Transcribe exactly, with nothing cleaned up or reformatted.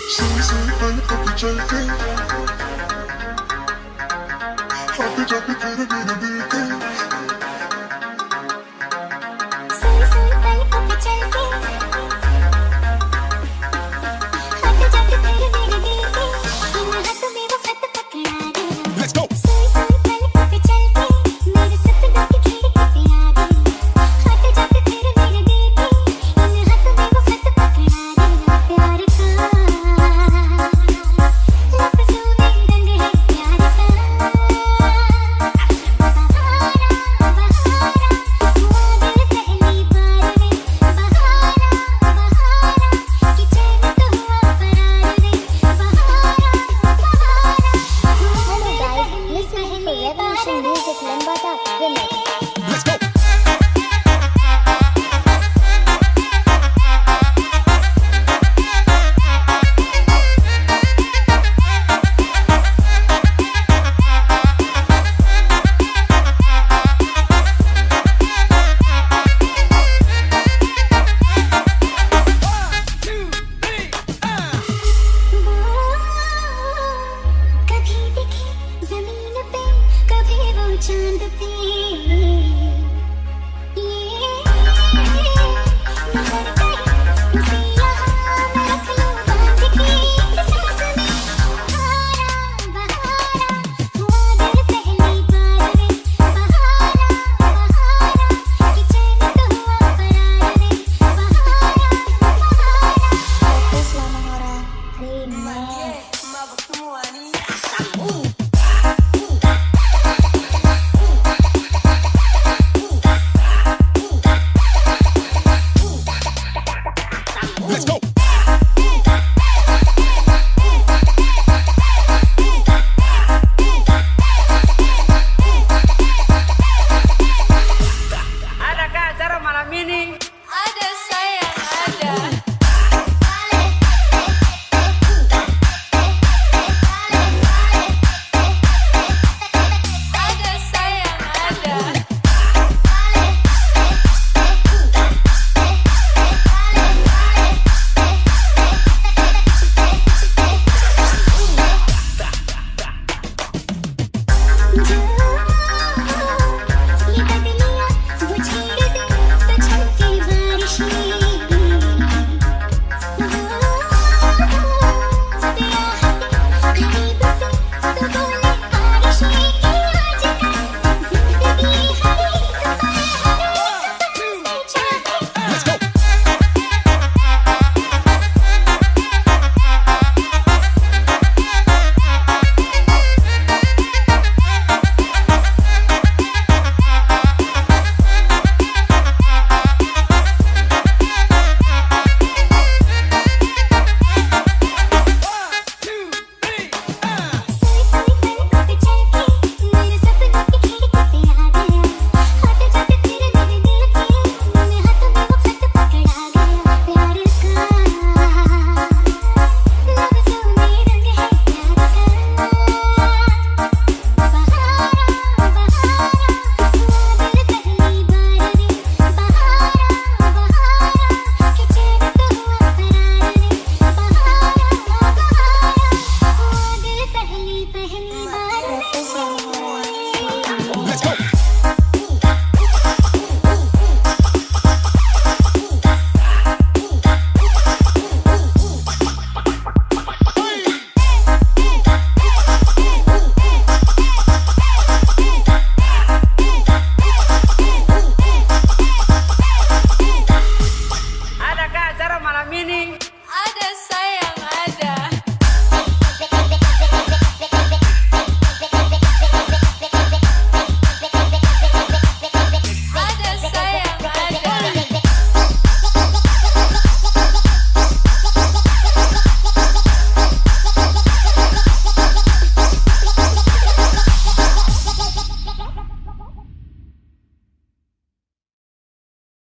सुई सुई पल कभी चलते आते जाते फिर मेरे दिल के सुई सुई पल कभी चलते आते जाते फिर मेरे दिल के इन हाथों में वो खत पकड़ा दे। Let's go. सुई सुई पल कभी चलते मेरे सपनों की खिड़की पे आ गई आते जाते फिर मेरे दिल के इन हाथों में वो खत पकड़ा दे। प्यार का लफ्ज़ों में रंग है प्यार का बहारा बहारा हुआ दिल पहली बार में बहारा बहारा कि चैन तो हुआ करार में बहारा बहारा हुआ दिल पहली पहली बार में। Let's go. कभी दिखे ज़मीन पे कभी वो चांद पे ये नजर कहीं उसे यहाँ मैं रख लूँ बांध के सांस में बहारा बहारा हुआ दिल पहली बार में बहारा बहारा कि चैन तो हुआ करार में बहारा बहारा selama orang remix. Let's go.